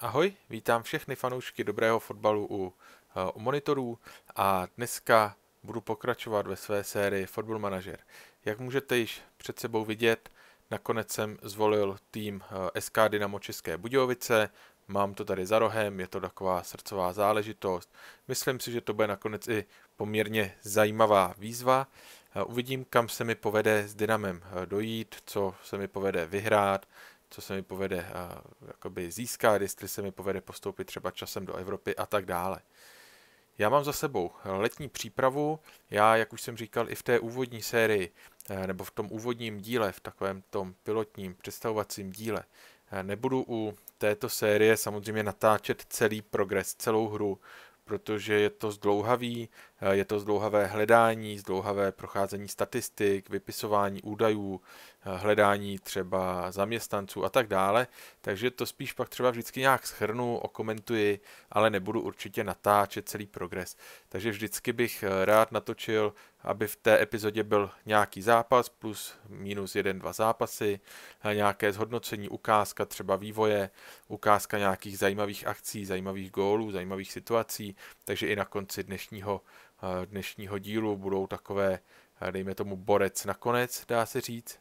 Ahoj, vítám všechny fanoušky dobrého fotbalu u monitorů a dneska budu pokračovat ve své sérii Football Manager. Jak můžete již před sebou vidět, nakonec jsem zvolil tým SK Dynamo České Budějovice, mám to tady za rohem, je to taková srdcová záležitost. Myslím si, že to bude nakonec i poměrně zajímavá výzva. Uvidím, kam se mi povede s Dynamem dojít, co se mi povede vyhrát, co se mi povede jakoby získat, jestli se mi povede postoupit třeba časem do Evropy a tak dále. Já mám za sebou letní přípravu, já, jak už jsem říkal, i v té úvodní sérii, nebo v tom úvodním díle, v takovém tom pilotním představovacím díle, nebudu u této série samozřejmě natáčet celý progres, celou hru, protože je to zdlouhavý, je to zdlouhavé hledání, zdlouhavé procházení statistik, vypisování údajů, hledání třeba zaměstnanců a tak dále, takže to spíš pak třeba vždycky nějak shrnu, okomentuji, ale nebudu určitě natáčet celý progres. Takže vždycky bych rád natočil, aby v té epizodě byl nějaký zápas plus minus 1-2 zápasy, nějaké zhodnocení, ukázka třeba vývoje, ukázka nějakých zajímavých akcí, zajímavých gólů, zajímavých situací, takže i na konci dnešního dílu budou takové, dejme tomu, borec nakonec, dá se říct.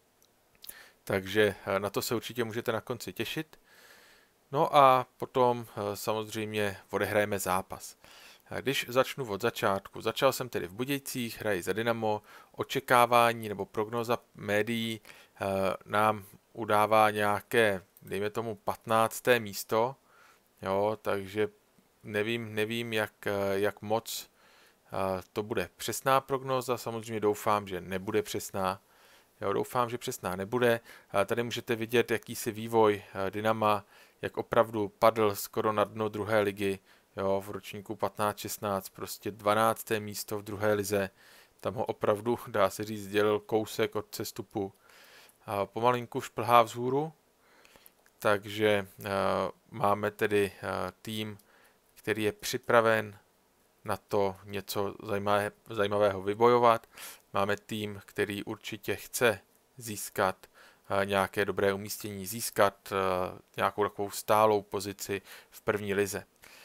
Takže na to se určitě můžete na konci těšit. No a potom samozřejmě odehrajeme zápas. Když začnu od začátku, začal jsem tedy v Budějcích, hraji za Dynamo, očekávání nebo prognóza médií nám udává nějaké, dejme tomu 15. místo, jo, takže nevím jak moc to bude přesná prognóza, samozřejmě doufám, že nebude přesná. Jo, doufám, že přesná nebude. Tady můžete vidět jakýsi vývoj Dynama, jak opravdu padl skoro na dno druhé ligy, jo, v ročníku 15-16, prostě 12. místo v druhé lize. Tam ho opravdu, dá se říct, dělil kousek od sestupu. Pomalinku šplhá vzhůru, takže máme tedy tým, který je připraven na to něco zajímavého vybojovat. Máme tým, který určitě chce získat nějaké dobré umístění, získat nějakou takovou stálou pozici v první lize.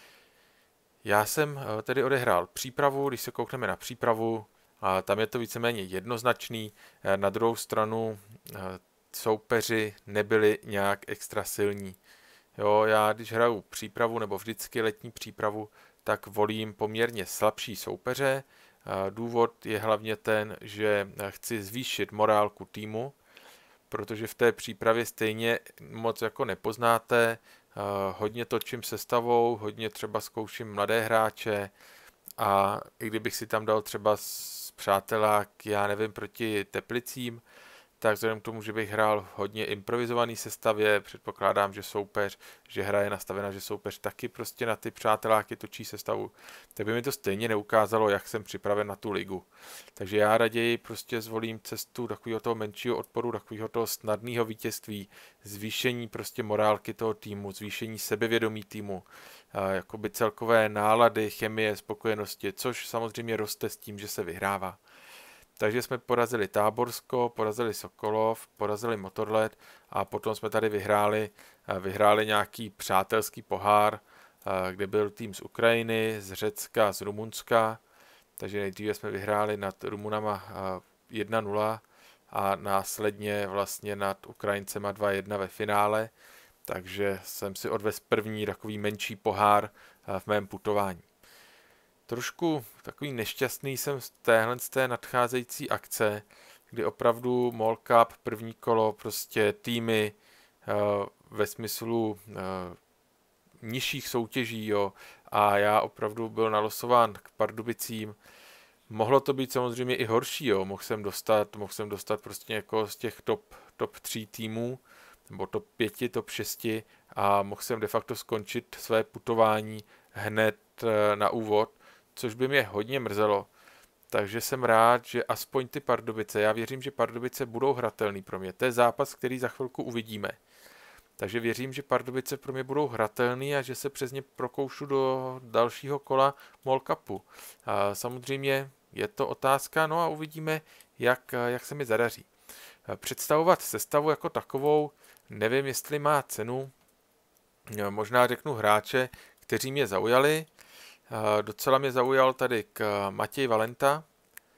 Já jsem tedy odehrál přípravu, když se koukneme na přípravu, tam je to víceméně jednoznačný. Na druhou stranu soupeři nebyli nějak extra silní. Jo, já když hraju přípravu nebo vždycky letní přípravu, tak volím poměrně slabší soupeře. Důvod je hlavně ten, že chci zvýšit morálku týmu, protože v té přípravě stejně moc jako nepoznáte, hodně točím sestavou, hodně třeba zkouším mladé hráče a i kdybych si tam dal třeba z přátelák, já nevím, proti Teplicím, tak vzhledem k tomu, že bych hrál hodně improvizovaný sestavě, předpokládám, že hra je nastavena, že soupeř taky prostě na ty přáteláky točí sestavu, tak by mi to stejně neukázalo, jak jsem připraven na tu ligu. Takže já raději prostě zvolím cestu takového toho menšího odporu, takového toho snadného vítězství, zvýšení prostě morálky toho týmu, zvýšení sebevědomí týmu, jakoby celkové nálady, chemie, spokojenosti, což samozřejmě roste s tím, že se vyhrává. Takže jsme porazili Táborsko, porazili Sokolov, porazili Motorlet a potom jsme tady vyhráli nějaký přátelský pohár, kde byl tým z Ukrajiny, z Řecka, z Rumunska. Takže nejdříve jsme vyhráli nad Rumunama 1-0 a následně vlastně nad Ukrajincema 2-1 ve finále. Takže jsem si odvezl první takový menší pohár v mém putování. Trošku takový nešťastný jsem z té nadcházející akce, kdy opravdu Mall Cup, první kolo, prostě týmy ve smyslu nižších soutěží, jo, a já opravdu byl nalosován k Pardubicím. Mohlo to být samozřejmě i horší, jo, mohl jsem dostat prostě jako z těch top 3 týmů, nebo top 5, top 6 a mohl jsem de facto skončit své putování hned na úvod, což by mě hodně mrzelo. Takže jsem rád, že aspoň ty Pardubice, já věřím, že Pardubice budou hratelný pro mě. To je zápas, který za chvilku uvidíme. Takže věřím, že Pardubice pro mě budou hratelný a že se přes ně prokoušu do dalšího kola Mall Cupu. A samozřejmě je to otázka, no a uvidíme, jak se mi zadaří. Představovat sestavu jako takovou, nevím, jestli má cenu. Možná řeknu hráče, kteří mě zaujali. Docela mě zaujal tady Matěj Valenta,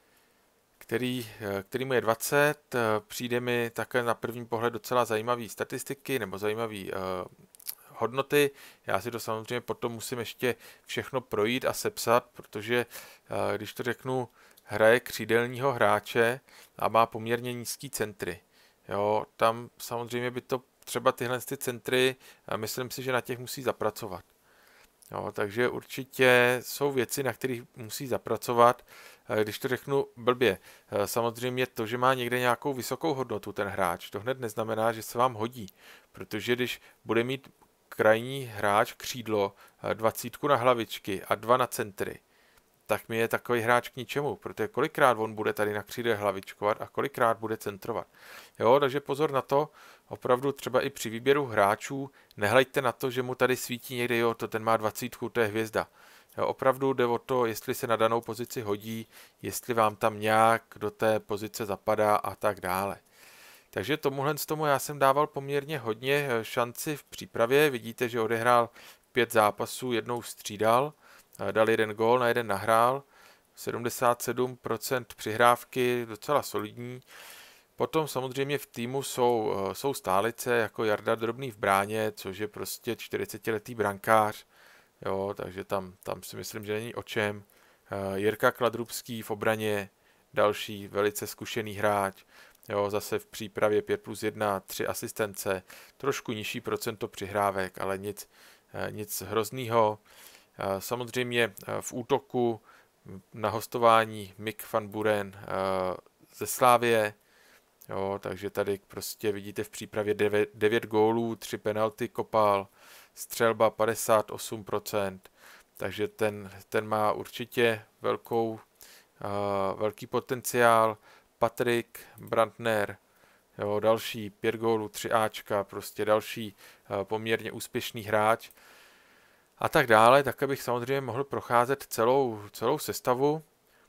který mu je 20, přijde mi také na první pohled docela zajímavý statistiky nebo zajímavý hodnoty. Já si to samozřejmě potom musím ještě všechno projít a sepsat, protože když to řeknu, hraje křídelního hráče a má poměrně nízký centry. Jo, tam samozřejmě by to třeba tyhle centry, myslím si, že na těch musí zapracovat. Jo, takže určitě jsou věci, na kterých musí zapracovat, když to řeknu blbě. Samozřejmě to, že má někde nějakou vysokou hodnotu ten hráč, to hned neznamená, že se vám hodí, protože když bude mít krajní hráč křídlo 20 na hlavičky a 2 na centry, tak mi je takový hráč k ničemu, protože kolikrát on bude tady na křídle hlavičkovat a kolikrát bude centrovat. Jo, takže pozor na to, opravdu třeba i při výběru hráčů, nehleďte na to, že mu tady svítí někde, jo, to ten má 20, to je hvězda. Jo, opravdu jde o to, jestli se na danou pozici hodí, jestli vám tam nějak do té pozice zapadá a tak dále. Takže tomuhle z tomu já jsem dával poměrně hodně šanci v přípravě. Vidíte, že odehrál 5 zápasů, jednou střídal, dal 1 gól, na 1 nahrál, 77% přihrávky, docela solidní. Potom samozřejmě v týmu jsou stálice, jako Jarda Drobný v bráně, což je prostě 40letý brankář, jo, takže tam si myslím, že není o čem. Jirka Kladrubský v obraně, další velice zkušený hráč, jo, zase v přípravě 5+1, 3 asistence, trošku nižší procento přihrávek, ale nic hroznýho. Samozřejmě v útoku na hostování Mick van Buren ze Slavie, jo, takže tady prostě vidíte v přípravě 9 gólů, 3 penalty kopal, střelba 58%, takže ten má určitě velký potenciál. Patrik Brandner, jo, další 5 gólů, 3 Ačka, prostě další poměrně úspěšný hráč. A tak dále, tak abych samozřejmě mohl procházet celou sestavu.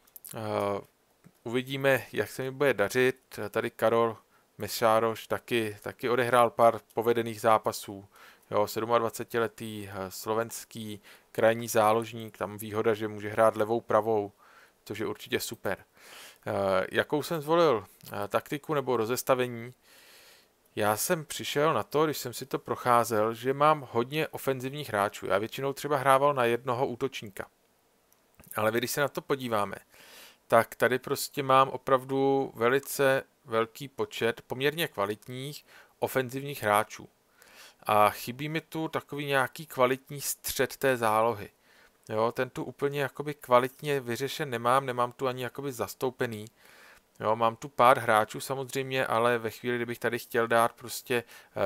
Uvidíme, jak se mi bude dařit. Tady Karol Mešároš taky odehrál pár povedených zápasů. Jo, 27letý slovenský krajní záložník, tam výhoda, že může hrát levou, pravou, což je určitě super. Jakou jsem zvolil taktiku nebo rozestavení? Já jsem přišel na to, když jsem si to procházel, že mám hodně ofenzivních hráčů. Já většinou třeba hrával na jednoho útočníka. Ale když se na to podíváme, tak tady prostě mám opravdu velice velký počet poměrně kvalitních ofenzivních hráčů. A chybí mi tu takový nějaký kvalitní střed té zálohy. Jo, ten tu úplně jakoby kvalitně vyřešen nemám tu ani jakoby zastoupený. Jo, mám tu pár hráčů samozřejmě, ale ve chvíli, kdybych tady chtěl dát prostě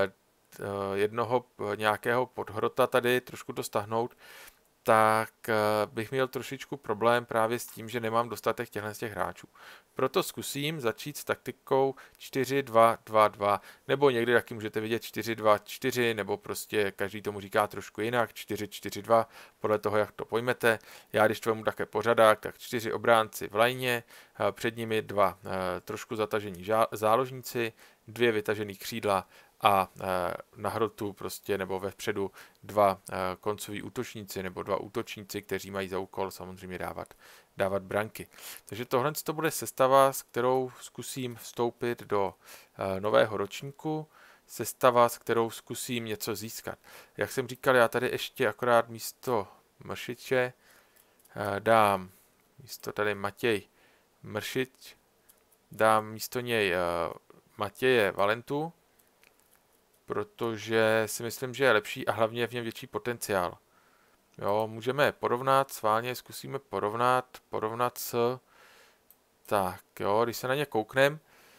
jednoho nějakého podhrota tady, trošku to stáhnout, tak bych měl trošičku problém právě s tím, že nemám dostatek těch hráčů. Proto zkusím začít s taktikou 4-2-2-2, nebo někdy taky můžete vidět 4-2-4, nebo prostě každý tomu říká trošku jinak, 4-4-2, podle toho, jak to pojmete. Já když to vemu také pořadák, tak 4 obránci v lajně, před nimi 2 trošku zatažení záložníci, 2 vytažený křídla a na hrotu prostě nebo vepředu 2 koncoví útočníci nebo 2 útočníci, kteří mají za úkol samozřejmě dávat branky. Takže tohle to bude sestava, s kterou zkusím vstoupit do nového ročníku, sestava, s kterou zkusím něco získat. Jak jsem říkal, já tady ještě akorát místo Mršiče dám místo tady Matěj Mršič, dám místo něj Matěje Valentu, protože si myslím, že je lepší a hlavně je v něm větší potenciál. Jo, můžeme porovnat, sválně zkusíme porovnat s... Tak jo, když se na ně kouknem,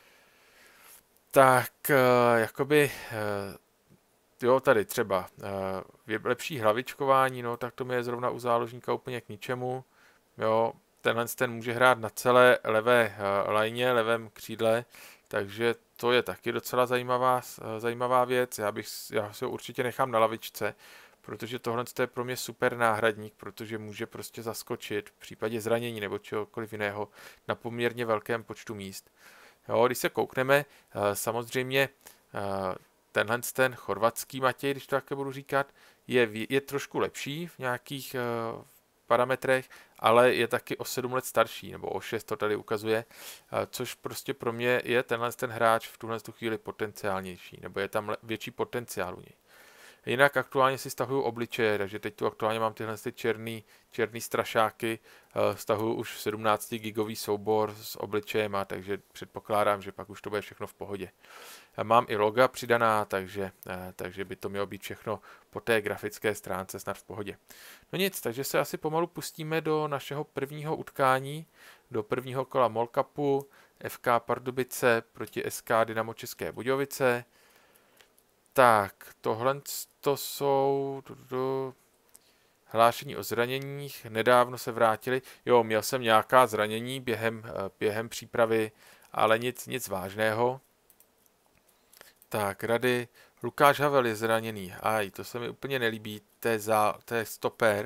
tak jakoby... Jo, tady třeba lepší hlavičkování, no, tak to mi je zrovna u záložníka úplně k ničemu. Jo, ten může hrát na celé levé lajně, levém křídle, takže to je taky docela zajímavá věc. Já si ho určitě nechám na lavičce, protože tohle je pro mě super náhradník, protože může prostě zaskočit v případě zranění nebo čehokoliv jiného na poměrně velkém počtu míst. Jo, když se koukneme, samozřejmě tenhle ten chorvatský Matěj, když to také budu říkat, je trošku lepší v nějakých parametrech, ale je taky o 7 let starší, nebo o 6 to tady ukazuje, což prostě pro mě je tenhle ten hráč v tuhle chvíli potenciálnější, nebo je tam větší potenciál u něj. Jinak aktuálně si stahuju obličeje, takže teď tu aktuálně mám tyhle černý strašáky, stahuju už 17 gigový soubor s obličejema, takže předpokládám, že pak už to bude všechno v pohodě. Mám i loga přidaná, takže by to mělo být všechno po té grafické stránce snad v pohodě. No nic, takže se asi pomalu pustíme do našeho prvního utkání, do prvního kola MOL Cupu, FK Pardubice proti SK Dynamo České Budějovice. Tak, tohle to jsou hlášení o zraněních, nedávno se vrátili. Jo, měl jsem nějaká zranění během přípravy, ale nic vážného. Tak, rady. Lukáš Havel je zraněný. Aj, to se mi úplně nelíbí, to je stoper.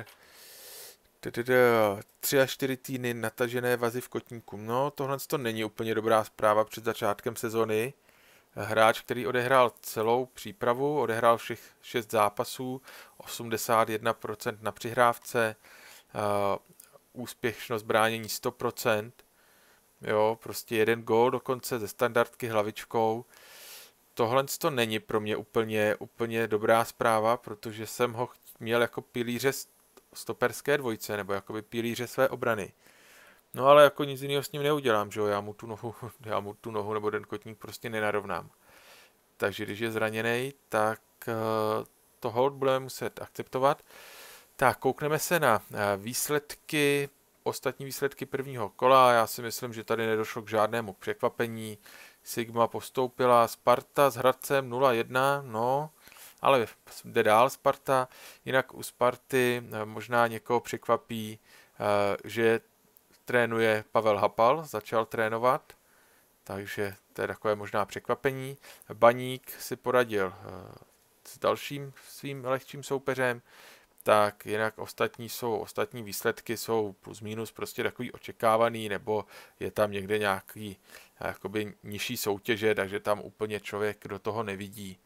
3 až 4 týdny natažené vazy v kotníku. No, tohle to není úplně dobrá zpráva před začátkem sezony. Hráč, který odehrál celou přípravu, odehrál všech 6 zápasů, 81% na přihrávce, úspěšnost bránění 100%, jo, prostě 1 gól dokonce ze standardky hlavičkou. Tohle to není pro mě úplně dobrá zpráva, protože jsem ho měl jako pilíře stoperské dvojce, nebo jakoby pilíře své obrany. No ale jako nic jiného s ním neudělám, že jo, já mu tu nohu nebo ten kotník prostě nenarovnám. Takže když je zraněný, tak to hold budeme muset akceptovat. Tak, koukneme se na ostatní výsledky prvního kola. Já si myslím, že tady nedošlo k žádnému překvapení. Sigma postoupila, Sparta s Hradcem 0-1, no, ale jde dál Sparta. Jinak u Sparty možná někoho překvapí, že trénuje Pavel Hapal, začal trénovat, takže to je takové možná překvapení. Baník si poradil s dalším svým lehčím soupeřem, tak jinak ostatní výsledky jsou plus minus prostě takový očekávaný, nebo je tam někde nějaký jakoby nižší soutěže, takže tam úplně člověk do toho nevidí.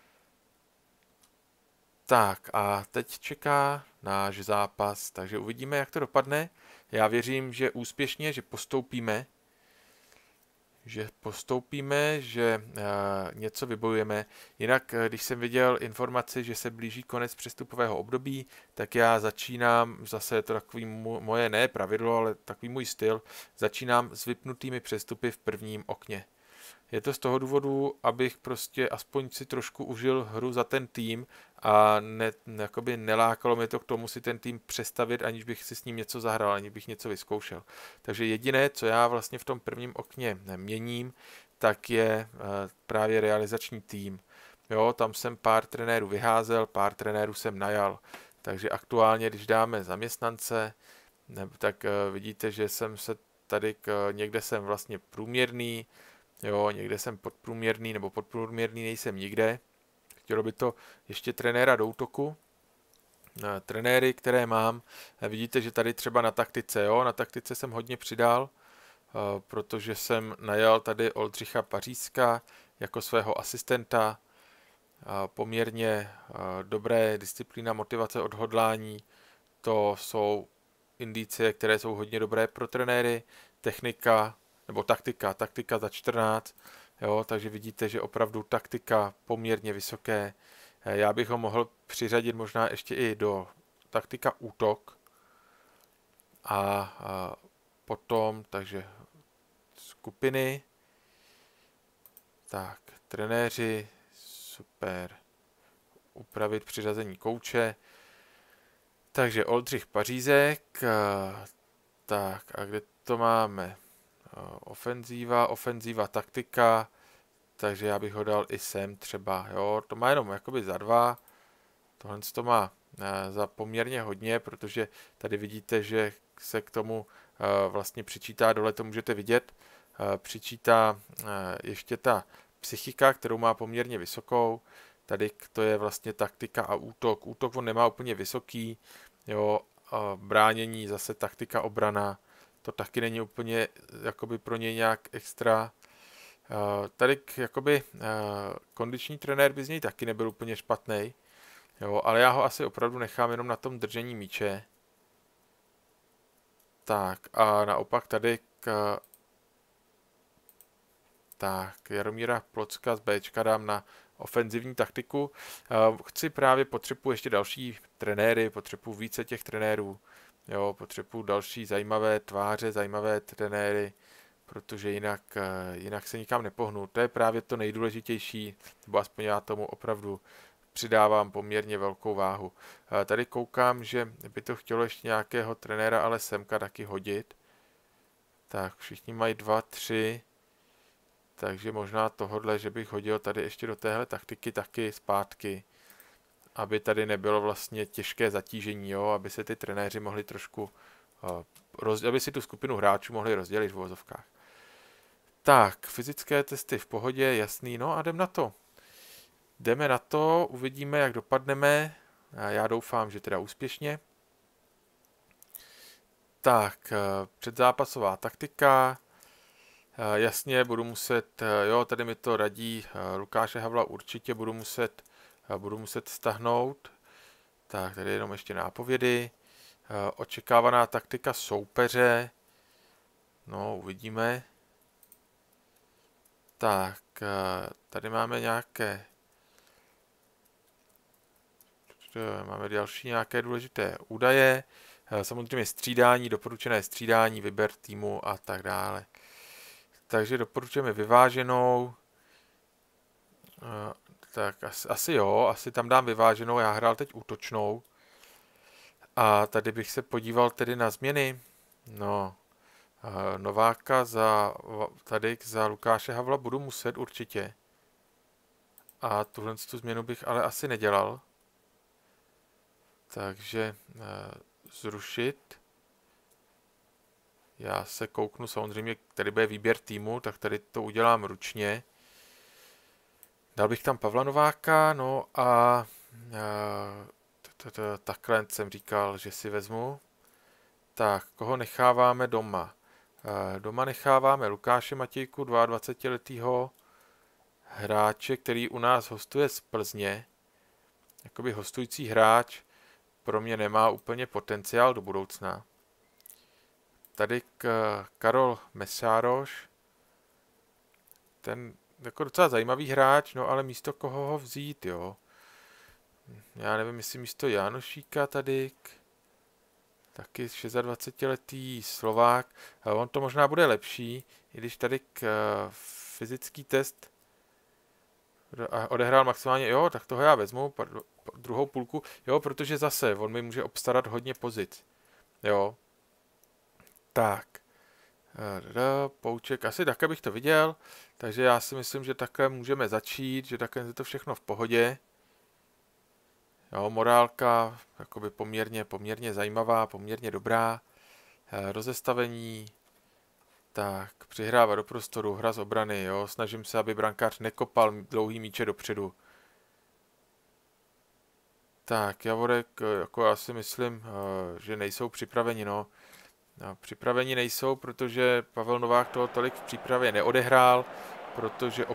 Tak a teď čeká náš zápas, takže uvidíme, jak to dopadne. Já věřím, že úspěšně, že postoupíme, že něco vybojujeme. Jinak, když jsem viděl informaci, že se blíží konec přestupového období, tak já začínám, zase je to takový moje ne pravidlo, ale takový můj styl, začínám s vypnutými přestupy v prvním okně. Je to z toho důvodu, abych prostě aspoň si trošku užil hru za ten tým a jakoby nelákalo mě to k tomu si ten tým přestavit, aniž bych si s ním něco zahrál, aniž bych něco vyzkoušel. Takže jediné, co já vlastně v tom prvním okně měním, tak je právě realizační tým. Jo, tam jsem pár trenérů vyházel, pár trenérů jsem najal. Takže aktuálně, když dáme zaměstnance, tak vidíte, že jsem se tady někde jsem vlastně průměrný, jo, někde jsem podprůměrný, nebo podprůměrný nejsem nikde. Chtělo by to ještě trenéra do útoku. Trenéry, které mám, vidíte, že tady třeba na taktice, jo, na taktice jsem hodně přidal, protože jsem najal tady Oldřicha Pařízka jako svého asistenta. Poměrně dobré disciplína, motivace, odhodlání, to jsou indicie, které jsou hodně dobré pro trenéry. Technika, nebo taktika za 14, jo, takže vidíte, že opravdu taktika poměrně vysoké. Já bych ho mohl přiřadit možná ještě i do taktika útok a potom, takže skupiny, tak trenéři, super, upravit přiřazení kouče, takže Oldřich Pařízek, tak a kde to máme? Ofenzíva, taktika, takže já bych ho dal i sem třeba, jo, to má jenom jakoby za 2, tohle to má za poměrně hodně, protože tady vidíte, že se k tomu vlastně přičítá, dole to můžete vidět, přičítá ještě ta psychika, kterou má poměrně vysokou, tady to je vlastně taktika a útok, on nemá úplně vysoký, jo, bránění, zase taktika, obrana, to taky není úplně jakoby pro něj nějak extra. Tady jakoby kondiční trenér by z něj taky nebyl úplně špatný, jo, ale já ho asi opravdu nechám jenom na tom držení míče. Tak a naopak tady tak Jaromíra Plocka z Bčka dám na ofenzivní taktiku. Potřebuji ještě další trenéry, potřebuji více těch trenérů, jo, potřebuji další zajímavé tváře, zajímavé trenéry, protože jinak se nikam nepohnu. To je právě to nejdůležitější, nebo aspoň já tomu opravdu přidávám poměrně velkou váhu. Tady koukám, že by to chtělo ještě nějakého trenéra, ale semka taky hodit. Tak, všichni mají 2, 3, takže možná tohodle, že bych hodil tady ještě do téhle taktiky taky zpátky, aby tady nebylo vlastně těžké zatížení, jo, aby se ty trenéři mohli trošku, aby si tu skupinu hráčů mohli rozdělit v uvozovkách. Tak, fyzické testy v pohodě, jasný, no a jdem na to. Jdeme na to, uvidíme, jak dopadneme. Já doufám, že teda úspěšně. Tak, předzápasová taktika. Jasně, budu muset, jo, tady mi to radí Lukáše Havla, určitě budu muset stahnout. Tak, tady jenom ještě nápovědy. Očekávaná taktika soupeře. No, uvidíme. Tak, tady máme máme další nějaké důležité údaje. Samozřejmě střídání, doporučené střídání, vyber týmu a tak dále. Takže doporučujeme vyváženou. Tak asi tam dám vyváženou, já hrál teď útočnou. A tady bych se podíval tedy na změny. No, Nováka za Lukáše Havla budu muset určitě. A tu změnu bych ale asi nedělal. Takže zrušit. Já se kouknu samozřejmě, tady bude výběr týmu, tak tady to udělám ručně. Dal bych tam Pavla Nováka, no a takhle jsem říkal, že si vezmu. Tak, koho necháváme doma? Doma necháváme Lukáše Matějku, 22letýho hráče, který u nás hostuje z Plzně. Jakoby hostující hráč pro mě nemá úplně potenciál do budoucna. Tady Karol Mesároš, ten jako docela zajímavý hráč, no ale místo koho ho vzít, jo. Já nevím, jestli místo Jánošíka tady, taky 26letý Slovák, on to možná bude lepší, i když tady fyzický test odehrál maximálně, jo, tak toho já vezmu, druhou půlku, jo, protože zase, on mi může obstarat hodně pozic, jo. Tak, Pouček, asi také bych to viděl, takže já si myslím, že takhle můžeme začít, že takhle je to všechno v pohodě. Jo, morálka, jakoby poměrně zajímavá, poměrně dobrá. Rozestavení, tak, přihrává do prostoru, hra z obrany, jo, snažím se, aby brankář nekopal dlouhý míče dopředu. Tak, Javorek, jako já si myslím, že nejsou připraveni, no. Připraveni nejsou, protože Pavel Novák toho tolik v přípravě neodehrál, protože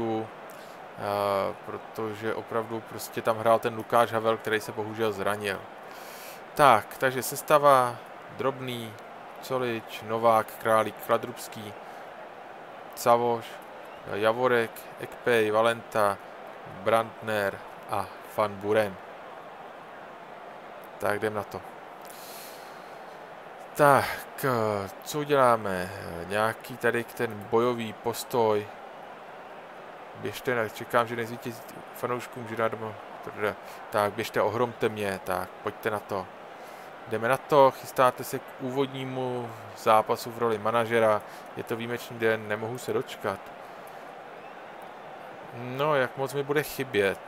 opravdu prostě tam hrál ten Lukáš Havel, který se bohužel zranil. Tak, takže sestava Drobný, Colič, Novák, Králík, Kladrubský, Cavoš, Javorek, Ekpej, Valenta, Brandner a Van Buren. Tak jdem na to. Tak, co uděláme? Nějaký tady ten bojový postoj. Běžte, čekám, že nezvítězí fanouškům, že dát tak, běžte, ohromte mě, tak, pojďte na to. Jdeme na to, chystáte se k úvodnímu zápasu v roli manažera, je to výjimečný den, nemohu se dočkat. No, jak moc mi bude chybět.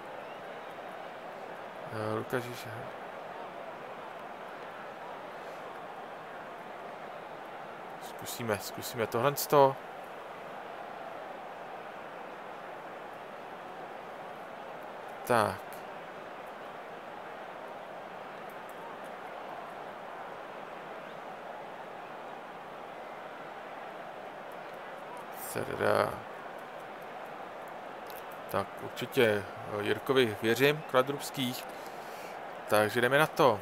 Lukáš, zkusíme tohle. Tak. Tak určitě Jirkovi věřím, Kladrubských. Takže jdeme na to.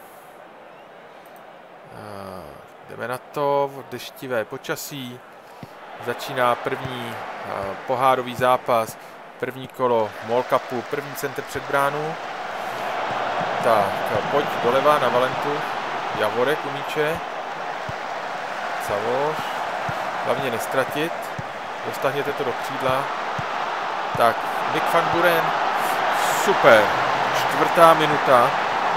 Jdeme na to, deštivé počasí. Začíná první pohárový zápas, první kolo Mall Cupu, první center před bránu. Tak, pojď doleva na Valentu. Javorek u míče. Savoš. Hlavně nestratit. Dostahněte to do křídla. Tak, Mick van Buren. Super. Čtvrtá minuta,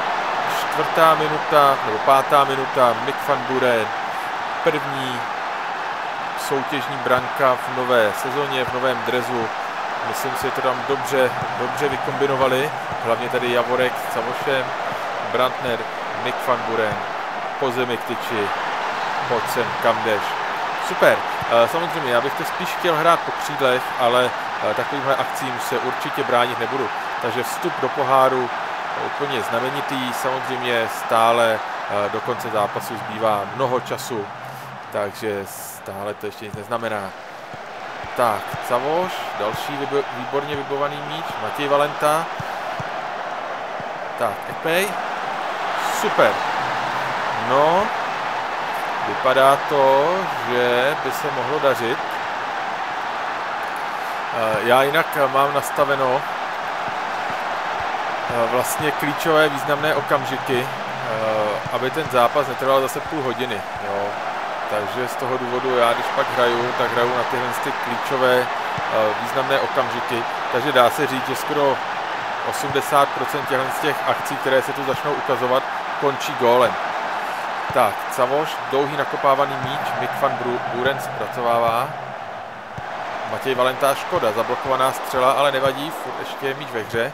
nebo pátá minuta. Mick van Buren. První soutěžní branka v nové sezóně, v novém dresu. Myslím si, že to tam dobře vykombinovali. Hlavně tady Javorek s Savošem, Brandner, Mick van Buren. Po zemi k tyči. Pojď sem, kam jdeš. Super. Samozřejmě, já bych to spíš chtěl hrát po křídlech, ale takovýmhle akcím se určitě bránit nebudu. Takže vstup do poháru úplně znamenitý. Samozřejmě stále do konce zápasu zbývá mnoho času, takže stále to ještě nic neznamená. Tak, Savoš, další výborně vybovaný míč, Matěj Valenta. Tak, Epej. Super. No, vypadá to, že by se mohlo dařit. Já jinak mám nastaveno vlastně klíčové významné okamžiky, aby ten zápas netrval zase půl hodiny. Jo. Takže z toho důvodu já, když pak hraju, tak hraju na tyhle klíčové významné okamžiky. Takže dá se říct, že skoro 80% těch akcí, které se tu začnou ukazovat, končí gólem. Tak, Savoš, dlouhý nakopávaný míč, Mick van Buren zpracovává. Matěj Valenta, škoda, zablokovaná střela, ale nevadí, furt ještě je míč ve hře.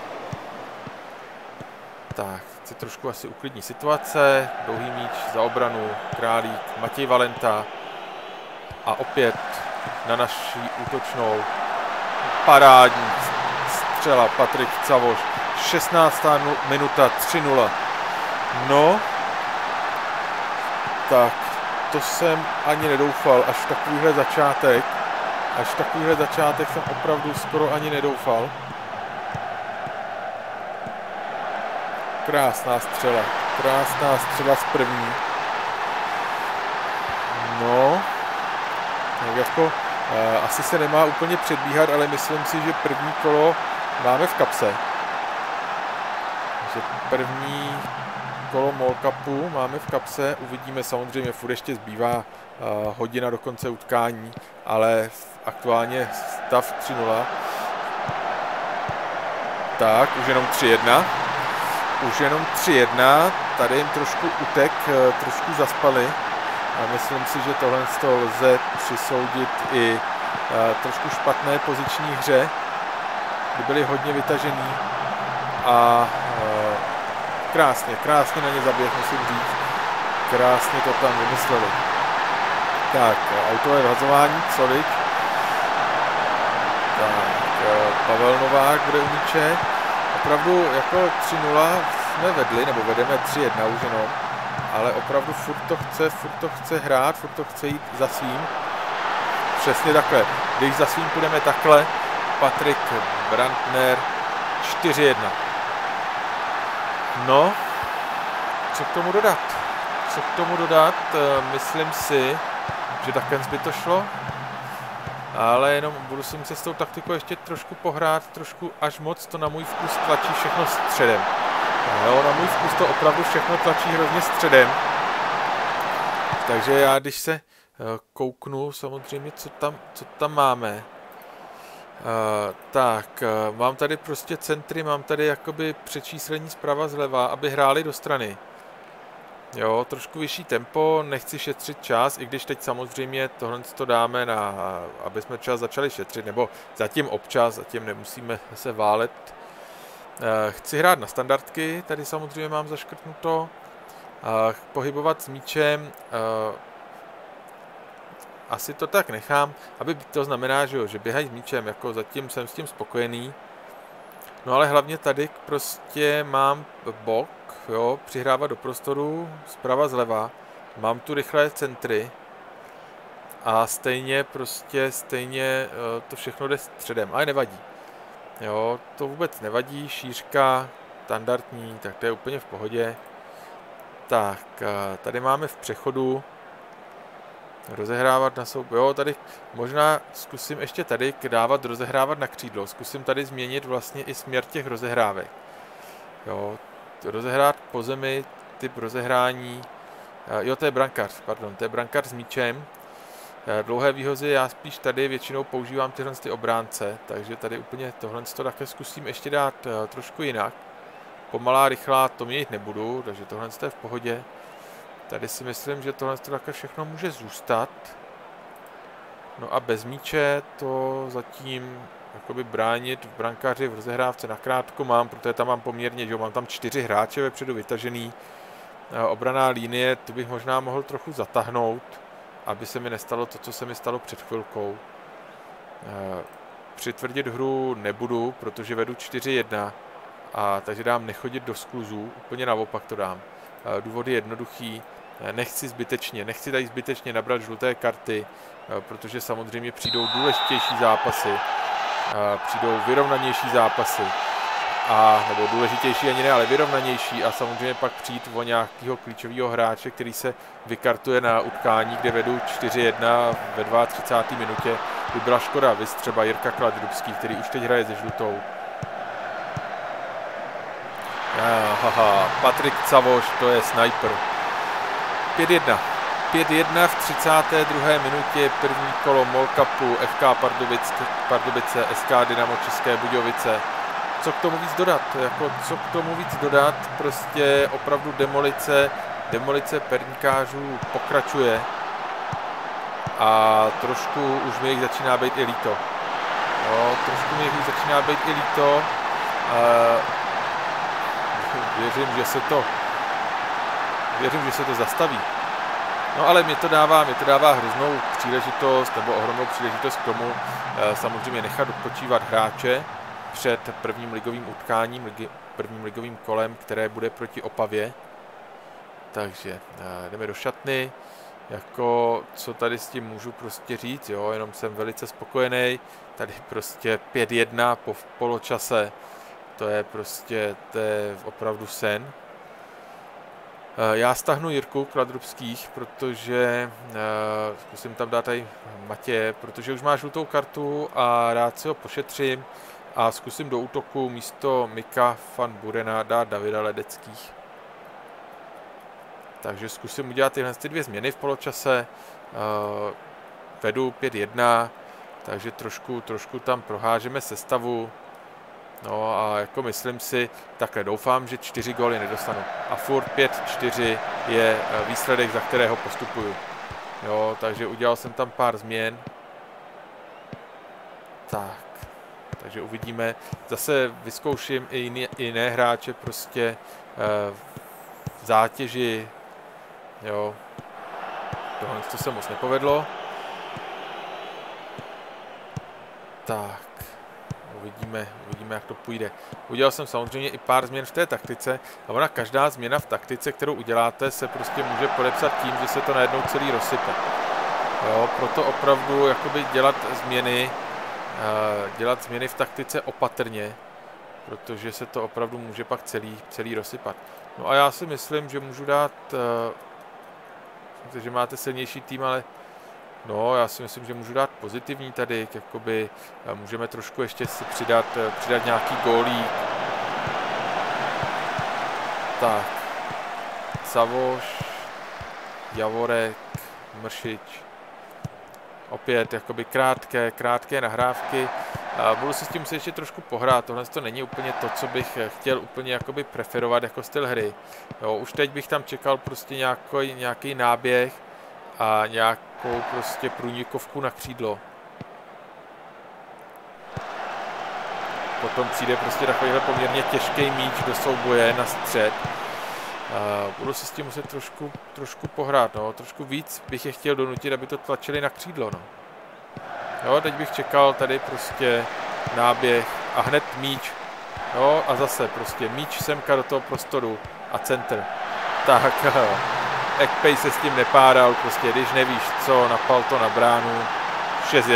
Tak, chci trošku asi uklidní situace, dlouhý míč za obranu, Králík, Matěj Valenta a opět na naší útočnou parádní střela Patrik Savoš, 16. minuta, 3-0. No, tak to jsem ani nedoufal, až takovýhle začátek jsem opravdu skoro ani nedoufal. Krásná střela z první. No, tak jako asi se nemá úplně předbíhat, ale myslím si, že první kolo máme v kapse. Že první kolo Mall Cupu máme v kapse, uvidíme, samozřejmě furt ještě zbývá hodina do konce utkání, ale aktuálně stav 3-0. Tak, už jenom 3-1. Tady jim trošku utek, trošku zaspali. A myslím si, že tohle lze přisoudit i trošku špatné poziční hře, kdy byli hodně vytažení a krásně na ně zaběh, musím říct. Krásně to tam vymysleli. Tak, autové vhazování, Solič. Tak, Pavel Novák bude u míče. Opravdu jako 3-0 jsme vedli, nebo vedeme 3-1 už jenom, ale opravdu furt to chce hrát, furt to chce jít za svým. Přesně takhle. Když za svým půjdeme takhle, Patrik Brandner 4-1. No, co k tomu dodat? Myslím si, že takhle by to šlo, ale jenom budu si muset s tou taktikou ještě trošku pohrát, trošku až moc to na můj vkus tlačí všechno středem. Jo, na můj vkus to opravdu všechno tlačí hrozně středem. Takže já, když se kouknu samozřejmě, co tam máme. Tak, mám tady prostě centry, mám tady jakoby přečíslení zprava zleva, aby hráli do strany. Jo, trošku vyšší tempo, nechci šetřit čas, i když teď samozřejmě tohle to dáme na, aby jsme čas začali šetřit, nebo zatím občas, zatím nemusíme se válet. Chci hrát na standardky, tady samozřejmě mám zaškrtnuto. Pohybovat s míčem, asi to tak nechám, aby to znamená, že běhají s míčem, jako zatím jsem s tím spokojený. No ale hlavně tady prostě mám bok, jo, přihrávat do prostoru, zprava zleva, mám tu rychlé centry a stejně to všechno jde středem, ale nevadí. Jo, to vůbec nevadí, šířka standardní, tak to je úplně v pohodě. Tak, tady máme v přechodu rozehrávat na souboj. Jo, tady možná zkusím ještě tady dávat rozehrávat na křídlo. Zkusím tady změnit vlastně i směr těch rozehrávek. Jo, rozehrát po zemi, typ rozehrání. Jo, to je brankář, pardon, to je brankář s míčem. Dlouhé výhozy já spíš tady většinou používám tyhle ty obránce, takže tady úplně tohle také zkusím ještě dát trošku jinak. Pomalá, rychlá, to měnit nebudu, takže tohle je v pohodě. Tady si myslím, že tohle také všechno může zůstat. No a bez míče to zatím jakoby bránit v brankáři v rozehrávce nakrátko mám, protože tam mám poměrně, že mám tam 4 hráče vepředu vytažený. Obranná linie, tu bych možná mohl trochu zatáhnout, aby se mi nestalo to, co se mi stalo před chvilkou. Přitvrdit hru nebudu, protože vedu 4-1, takže dám nechodit do skluzů, úplně naopak to dám. Důvod je jednoduchý, nechci tady zbytečně nabrat žluté karty, protože samozřejmě přijdou důležitější zápasy, přijdou vyrovnanější zápasy, nebo důležitější ani ne, ale vyrovnanější a samozřejmě pak přijít o nějakého klíčového hráče, který se vykartuje na utkání, kde vedu 4-1 ve 32. minutě. By byla škoda, viz třeba Jirka Kladrubský, který už teď hraje se žlutou. Patrik Cavoš, to je sniper. 5-1. 5-1 v 32. minutě, první kolo MOL Cupu, FK Pardubice, SK Dynamo České Budějovice. Co k tomu víc dodat? Prostě opravdu demolice perníkářů pokračuje a trošku už mi jich začíná být i líto. Jo, Věřím, že se to zastaví. No ale mě to dává hroznou příležitost, nebo ohromnou příležitost k tomu samozřejmě nechat odpočívat hráče před prvním ligovým utkáním, prvním ligovým kolem, které bude proti Opavě. Takže jdeme do šatny. Jako, co tady s tím můžu prostě říct, jo, jenom jsem velice spokojený. Tady prostě 5-1 po poločase. To je opravdu sen. Já stáhnu Jirku Kladrubských, protože zkusím tam dát tady Matěje, protože už má žlutou kartu a rád si ho pošetřím a zkusím do útoku místo Mika van Burena dát Davida Ledeckých. Takže zkusím udělat tyhle 2 změny v poločase. Vedu 5-1, takže trošku tam prohážeme sestavu. No a jako myslím si, takhle doufám, že 4 góly nedostanu. A furt 5-4 je výsledek, za kterého postupuju. Jo, takže udělal jsem tam pár změn. Takže uvidíme. Zase vyzkouším i jiné hráče prostě v zátěži. Jo. Tohle to se moc nepovedlo. Tak. Uvidíme, jak to půjde. Udělal jsem samozřejmě i pár změn v té taktice a ona každá změna v taktice, kterou uděláte, se prostě může podepsat tím, že se to najednou celý rozsype. Jo, proto opravdu jakoby dělat změny v taktice opatrně, protože se to opravdu může pak celý rozsypat. No a já si myslím, že můžu dát, že máte silnější tým, ale no, já si myslím, že můžu dát pozitivní tady, jakoby můžeme trošku ještě si přidat nějaký gólík. Tak, Savoš, Javorek, Mršič, opět jakoby krátké nahrávky. Budu si s tím muset ještě trošku pohrát, tohle to není úplně to, co bych chtěl úplně jakoby preferovat jako styl hry. Jo, už teď bych tam čekal prostě nějaký náběh a nějakou prostě průnikovku na křídlo. Potom přijde prostě takovýhle poměrně těžký míč do souboje na střed. Budu si s tím muset trošku pohrát, no. Trošku víc bych je chtěl donutit, aby to tlačili na křídlo, no. Jo, teď bych čekal tady prostě náběh a hned míč. Jo, a zase prostě míč semka do toho prostoru a centr. Tak, Ekpej se s tím nepádal, prostě když nevíš co, napal to na bránu. 6-1.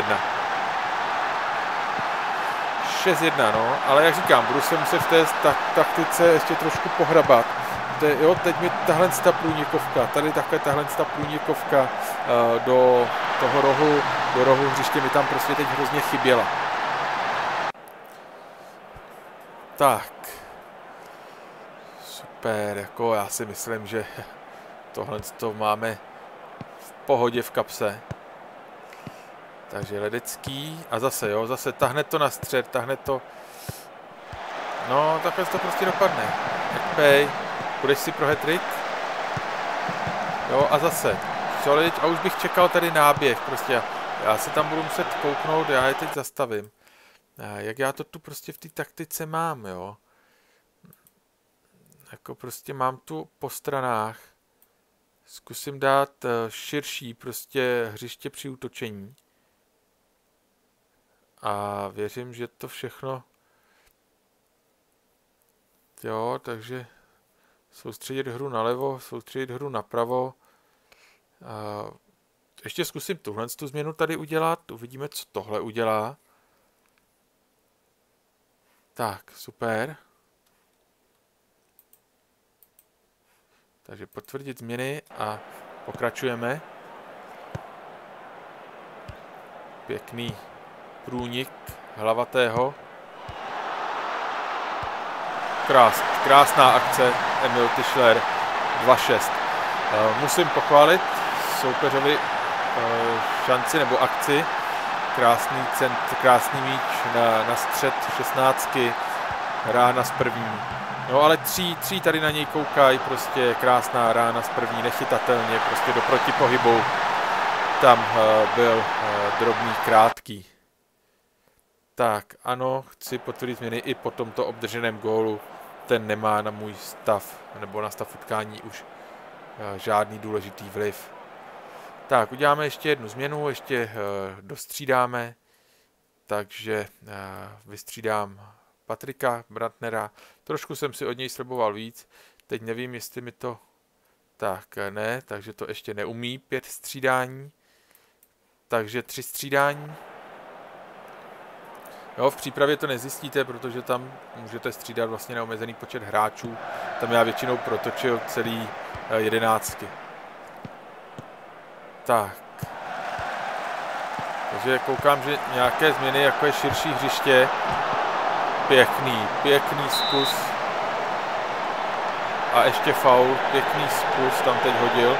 6-1, no, ale jak říkám, budu se muset v té taktice ještě trošku pohrabat. Jo, teď mi tahle průnikovka, tady takhle tahle průnikovka do toho rohu, do rohu hřiště mi tam prostě teď hrozně chyběla. Tak. Super, jako já si myslím, že tohle to máme v pohodě v kapse. Takže Ledecký a zase, jo, zase tahne to na střed, tahne to. No, takhle to prostě dopadne. Ekpej, budeš si pro hat-trick? Jo, a zase. A už bych čekal tady náběh, prostě já se tam budu muset kouknout, já je teď zastavím. Jak já to tu prostě v té taktice mám, jo. Jako prostě mám tu po stranách. Zkusím dát širší prostě hřiště při útočení. A věřím, že to všechno... Jo, takže soustředit hru nalevo, soustředit hru napravo. Ještě zkusím tu změnu tady udělat. Uvidíme, co tohle udělá. Tak, super. Takže potvrdit změny a pokračujeme. Pěkný průnik hlavatého. Krásná akce Emil Tischler 2-6. Musím pochválit soupeřovi šanci nebo akci. Krásný míč na střed 16. Rána z první. No ale tří tady na něj koukají, prostě krásná rána z první, nechytatelně, prostě do protipohybu. Tam byl drobný, krátký. Tak, ano, chci potvrdit změny i po tomto obdrženém gólu. Ten nemá na můj stav, nebo na stav utkání už žádný důležitý vliv. Tak, uděláme ještě jednu změnu, ještě dostřídáme. Takže vystřídám Patrika Brantnera. Trošku jsem si od něj sliboval víc. Teď nevím, jestli mi to... Tak, ne, takže to ještě neumí 5 střídání. Takže 3 střídání. Jo, v přípravě to nezjistíte, protože tam můžete střídat vlastně neomezený počet hráčů. Tam já většinou protočil celý 11. Tak. Takže koukám, že nějaké změny, jako je širší hřiště. Pěkný zkus. A ještě faul, pěkný zkus tam teď hodil.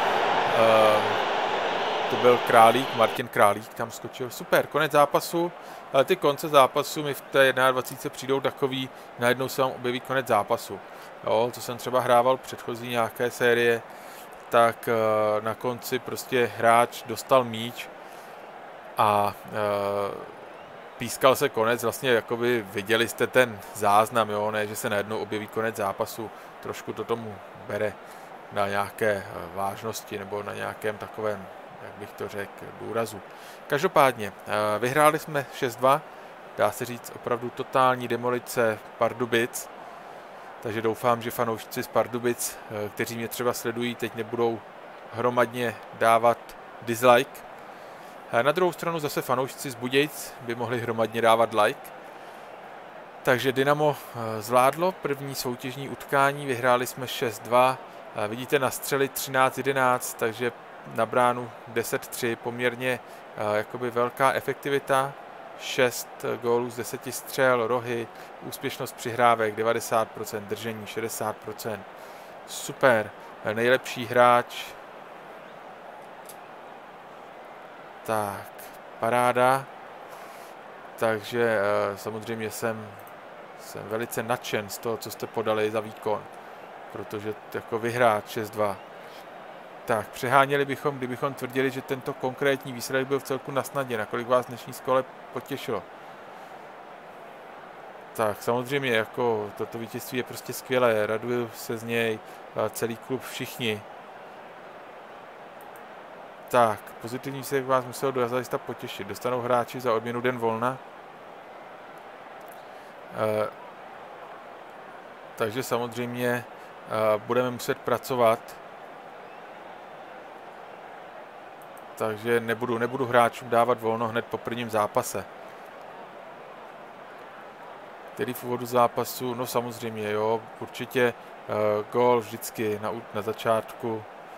To byl Králík, Martin Králík tam skočil. Super, konec zápasu. Ale ty konce zápasu mi v té 21 přijdou takový, najednou se vám objeví konec zápasu. Jo, co jsem třeba hrával předchozí nějaké série, tak na konci prostě hráč dostal míč a pískal se konec, vlastně jakoby viděli jste ten záznam, jo, ne, že se najednou objeví konec zápasu, trošku to tomu bere na nějaké vážnosti nebo na nějakém takovém, jak bych to řekl, důrazu. Každopádně, vyhráli jsme 6-2, dá se říct opravdu totální demolice Pardubic, takže doufám, že fanoušci z Pardubic, kteří mě třeba sledují, teď nebudou hromadně dávat dislike. Na druhou stranu zase fanoušci z Budějc by mohli hromadně dávat like. Takže Dynamo zvládlo první soutěžní utkání, vyhráli jsme 6-2, vidíte na střely 13-11, takže na bránu 10-3, poměrně jakoby velká efektivita, 6 gólů z 10 střel, rohy, úspěšnost přihrávek 90%, držení 60%, super, nejlepší hráč, tak, paráda, takže samozřejmě jsem velice nadšen z toho, co jste podali za výkon, protože jako vyhrát 6-2. Tak, přeháněli bychom, kdybychom tvrdili, že tento konkrétní výsledek byl v celku na snadě. Nakolik vás dnešní skole potěšilo? Tak, samozřejmě, jako toto vítězství je prostě skvělé. Raduju se z něj, celý klub, všichni. Tak, pozitivní výsledek vás musel dozajista potěšit. Dostanou hráči za odměnu den volna. Takže samozřejmě budeme muset pracovat takže nebudu hráčům dávat volno hned po prvním zápase. Který v úvodu zápasu, no samozřejmě, jo, určitě gól vždycky na začátku.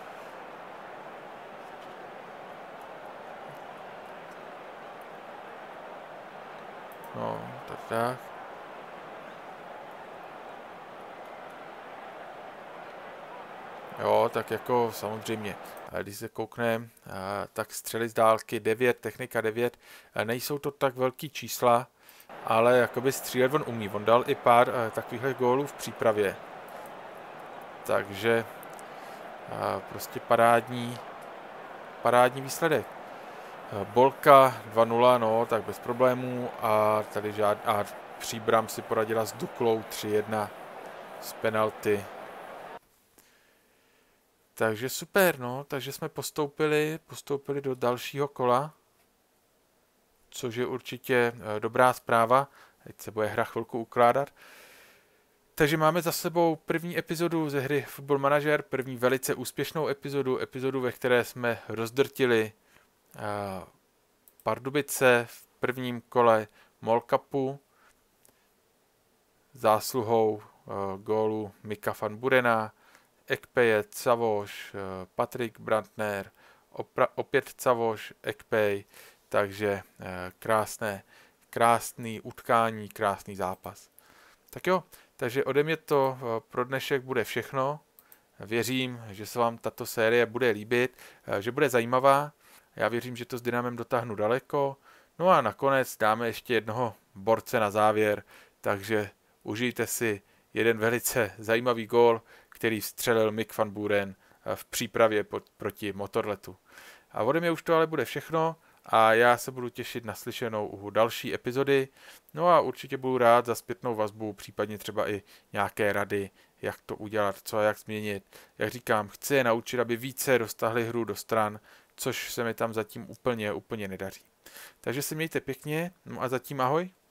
No, tak. Jo, tak jako samozřejmě, když se koukneme, tak střely z dálky 9, technika 9, nejsou to tak velký čísla, ale jakoby střílet on umí. On dal i pár takovýchhle gólů v přípravě. Takže prostě parádní výsledek. Bolka 2-0, no, tak bez problémů a tady Příbram si poradila s Duklou 3-1 z penalty. Takže super, no, takže jsme postoupili do dalšího kola, což je určitě dobrá zpráva. Teď se bude hra chvilku ukládat. Takže máme za sebou první epizodu ze hry Football Manager, první velice úspěšnou epizodu, ve které jsme rozdrtili Pardubice v prvním kole MOL Cupu zásluhou gólu Mika van Burena, Ekpeje, Cavoš, Patrik Brandner, opět Cavoš, Ekpej, takže krásný utkání, krásný zápas. Tak jo, takže ode mě to pro dnešek bude všechno. Věřím, že se vám tato série bude líbit, že bude zajímavá. Já věřím, že to s Dynamem dotáhnu daleko. No a nakonec dáme ještě jednoho borce na závěr, takže užijte si jeden velice zajímavý gól, který vstřelil Mik van Buren v přípravě proti Motorletu. A ode mě už to ale bude všechno a já se budu těšit na slyšenou u další epizody. No a určitě budu rád za zpětnou vazbu, případně třeba i nějaké rady, jak to udělat, co a jak změnit. Jak říkám, chci je naučit, aby více dostahli hru do stran, což se mi tam zatím úplně nedaří. Takže se mějte pěkně, no a zatím ahoj.